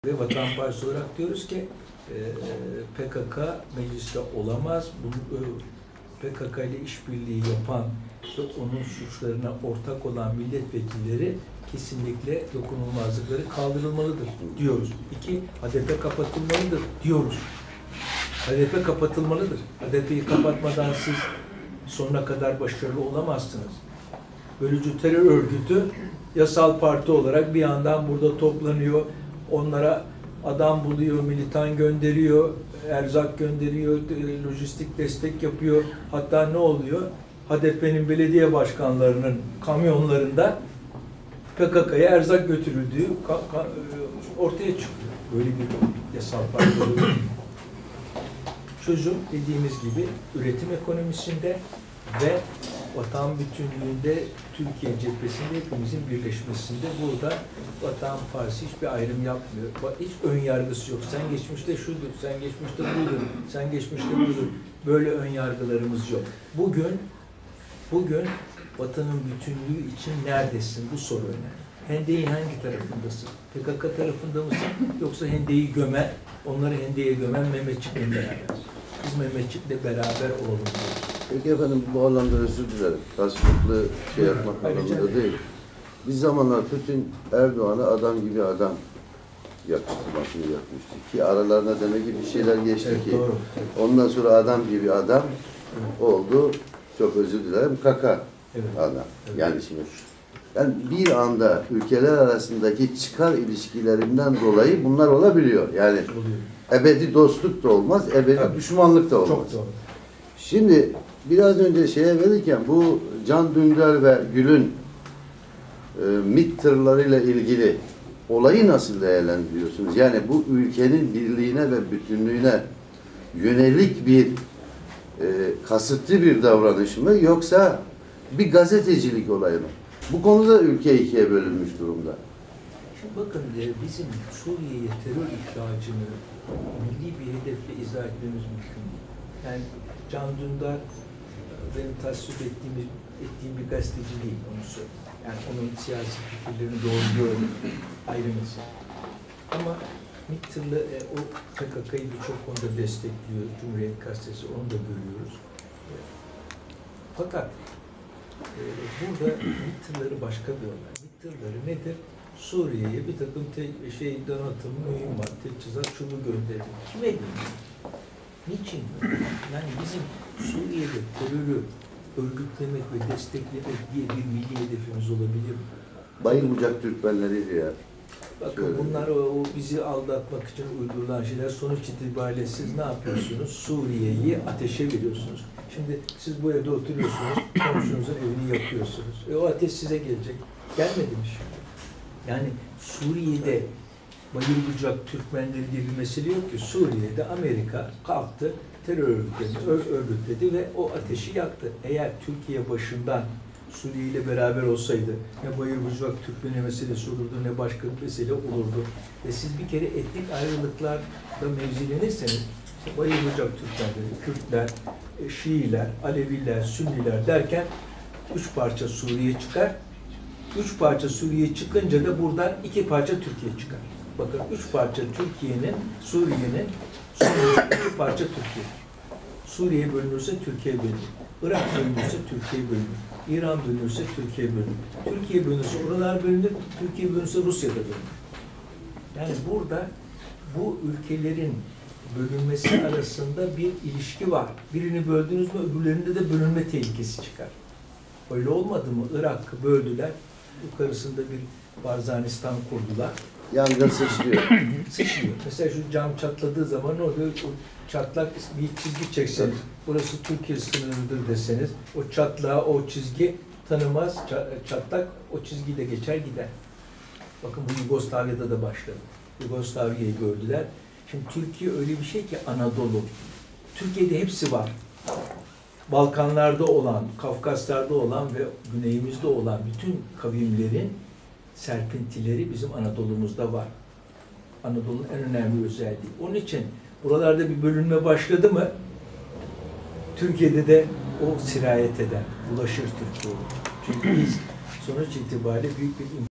Ve Vatan Partisi olarak diyoruz ki PKK mecliste olamaz. PKK ile işbirliği yapan ve onun suçlarına ortak olan milletvekilleri kesinlikle dokunulmazlıkları kaldırılmalıdır diyoruz. 2. HDP kapatılmalıdır diyoruz. HDP kapatılmalıdır. HDP'yi kapatmadan siz sonuna kadar başarılı olamazsınız. Bölücü terör örgütü yasal parti olarak bir yandan burada toplanıyor. Onlara adam buluyor, militan gönderiyor, erzak gönderiyor, lojistik destek yapıyor. Hatta ne oluyor? HDP'nin belediye başkanlarının kamyonlarında PKK'ya erzak götürüldüğü ortaya çıkıyor. Böyle bir yasal parti oluyor. Çözüm dediğimiz gibi üretim ekonomisinde ve vatan bütünlüğünde Türkiye cephesinde hepimizin birleşmesinde. Burada Vatan Partisi hiçbir ayrım yapmıyor. Hiç ön yargısı yok. Sen geçmişte şudur, sen geçmişte budur, sen geçmişte budur. Böyle ön yargılarımız yok. Bugün vatanın bütünlüğü için neredesin? Bu soru önemli. Hendeğin hangi tarafındasın? PKK tarafında mısın? Yoksa hendeyi gömen, onları hendeye gömen Mehmetçik'le beraber. Biz Mehmetçik'le beraber olalım diyoruz. Peki efendim, bu anlamda özür dilerim. Karşılıklı şey yapmak anlamında değil. Bir zamanlar Putin Erdoğan'a adam gibi adam yakıştırmasını yapmıştı ki aralarında demek ki bir şeyler geçti ki. Doğru. Ondan sonra adam gibi adam oldu. Çok özür dilerim. Kaka adam. Yani şimdi bir anda ülkeler arasındaki çıkar ilişkilerinden dolayı bunlar olabiliyor. Yani ebedi dostluk da olmaz, ebedi düşmanlık da olmaz. Çok doğru. Şimdi biraz önce şeye verirken bu Can Dündar ve Gül'ün MİT tırlarıyla ilgili olayı nasıl değerlendiriyorsunuz? Yani bu ülkenin birliğine ve bütünlüğüne yönelik bir kasıtlı bir davranış mı, yoksa bir gazetecilik olayı mı? Bu konuda ülke ikiye bölünmüş durumda. Şimdi bakın bizim Suriye'ye terör ihracını milli bir hedefle izah etmemiz mümkün değil. Yani Can Dündar benim tasvip ettiğim bir gazeteci değil, onu söyleyeyim. Yani onun siyasi fikirlerini doğruluyorum, ayrı mesele. Ama MİT tırlı o PKK'yı birçok konuda destekliyor, Cumhuriyet Gazetesi, onu da görüyoruz. Fakat burada MİT tırları başka bir olay. MİT tırları nedir? Suriye'ye bir takım donatım, mühimmat, teçhizat, şunu gönderir. Kime diyeyim? Niçin? Yani bizim Suriye'de terörü örgütlemek ve desteklemek diye bir milli hedefimiz olabilir mi? Bayılmayacak Türkmenleri ya. Bakın bunlar o bizi aldatmak için uydurulan şeyler. Sonuç itibariyle siz ne yapıyorsunuz? Suriye'yi ateşe veriyorsunuz. Şimdi siz bu evde oturuyorsunuz, komşunuzun evini yakıyorsunuz. O ateş size gelecek. Gelmedi mi şimdi? Yani Suriye'de bayılacak Türkmenleri diye bir mesele yok ki. Suriye'de Amerika kalktı, terör örgütlerini örgütledi ve o ateşi yaktı. Eğer Türkiye başından Suriye ile beraber olsaydı ne bayılacak Türkmeni meselesi olurdu, ne başka bir mesele olurdu. Ve siz bir kere etnik ayrılıklarda mevzilenirseniz, işte bayılacak Türkmenleri, Kürtler, Şiiler, Aleviler, Sünniler derken 3 parça Suriye çıkar. 3 parça Suriye çıkınca da buradan 2 parça Türkiye çıkar. Bakın 3 parça Türkiye'nin, Suriye'nin, 2 parça Türkiye. Suriye bölünürse Türkiye bölünür. Irak bölünürse Türkiye bölünür. İran bölünürse Türkiye bölünür. Türkiye bölünürse oralar bölünür. Türkiye bölünürse Rusya'da bölünür. Yani burada bu ülkelerin bölünmesi arasında bir ilişki var. Birini böldünüz mü öbürlerinde de bölünme tehlikesi çıkar. Öyle olmadı mı? Irak'ı böldüler. Yukarısında bir Barzanistan kurdular. Yangın sıçrıyor. Sıçrıyor. Mesela şu cam çatladığı zaman ne oluyor? O çatlak bir çizgi çekseniz, burası Türkiye sınırıdır deseniz, o çatlağı, o çizgi tanımaz, çatlak o çizgiyle geçer gider. Bakın bu Yugoslavya'da da başladı. Yugoslavya'yı gördüler. Şimdi Türkiye öyle bir şey ki Anadolu. Türkiye'de hepsi var. Balkanlarda olan, Kafkaslar'da olan ve güneyimizde olan bütün kavimlerin serpintileri bizim Anadolu'muzda var. Anadolu'nun en önemli özelliği. Onun için buralarda bir bölünme başladı mı Türkiye'de de o sirayet eder, bulaşır Türkiye'ye. Çünkü biz sonuç itibariyle büyük bir